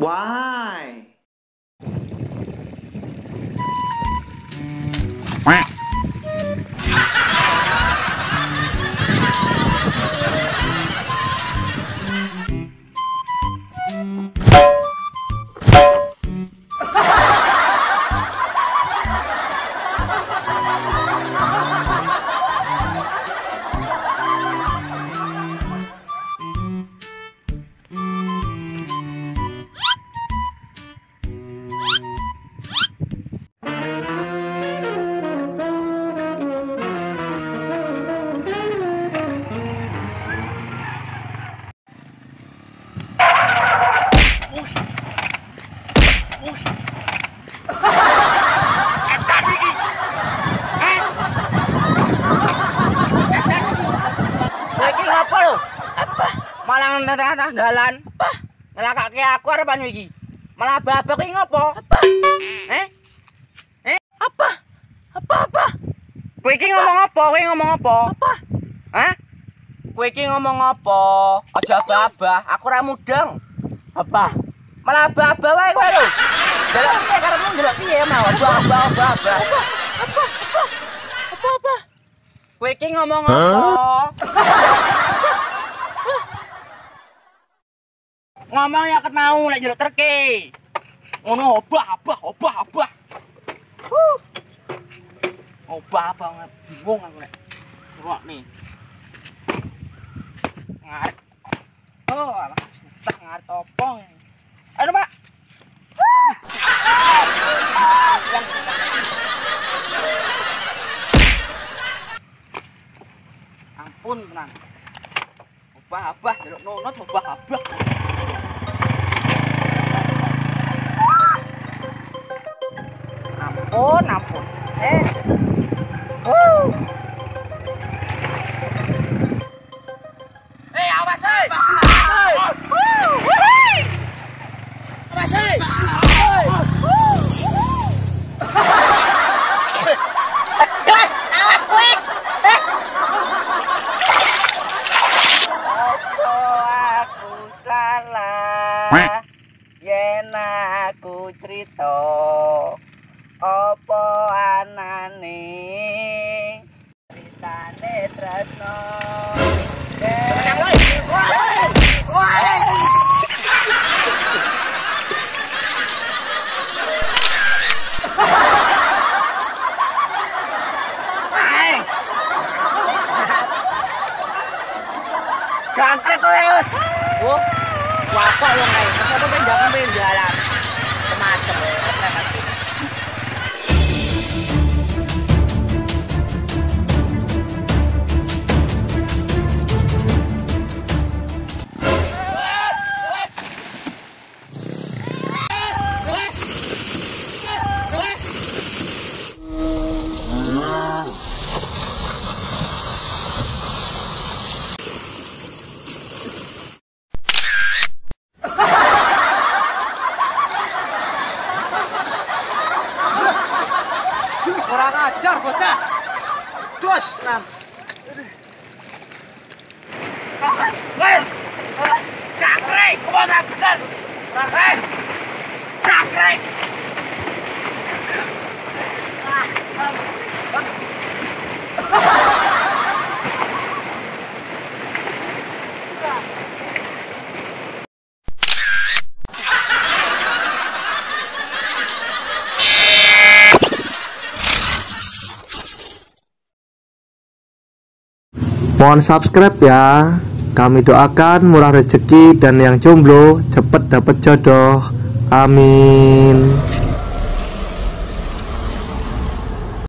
Why? Malah tengah-tengah dalan. Apa? Ngelakake aku arepan iki. Malah babak iki ngopo? Apa? Apa? Apa? Kowe iki ngomong apa? Kowe ngomong apa? Apa? Hah? Kowe iki ngomong apa? Aja babah, aku ora mudeng. Apa? Malah babah wae kowe lho. Delok piye karepmu delok piye mau? Babah. Apa? Kowe iki ngomong apa? Ngomong ya ket mau lek jeruk terke. Ngono obah. Obah banget, bingung aku lek. Ruak nih. Ngarep. Oh, alah susah ngarep topong. Aduh, Pak. Ampun tenan. Obah, jeruk nonot obah. Ampun. Awas, awas kowe. Aku salah yen aku crito. Opo anane ceritane tresno Gangkrek kowe. Oh, wapok wong ae. Masa kok pendak jalan. Kemacem. Kurang ajar bocah. Dos, Ram. Cakre, kemana bener? Cakre. Mohon subscribe ya. Kami doakan murah rezeki dan yang jomblo cepet dapat jodoh. Amin.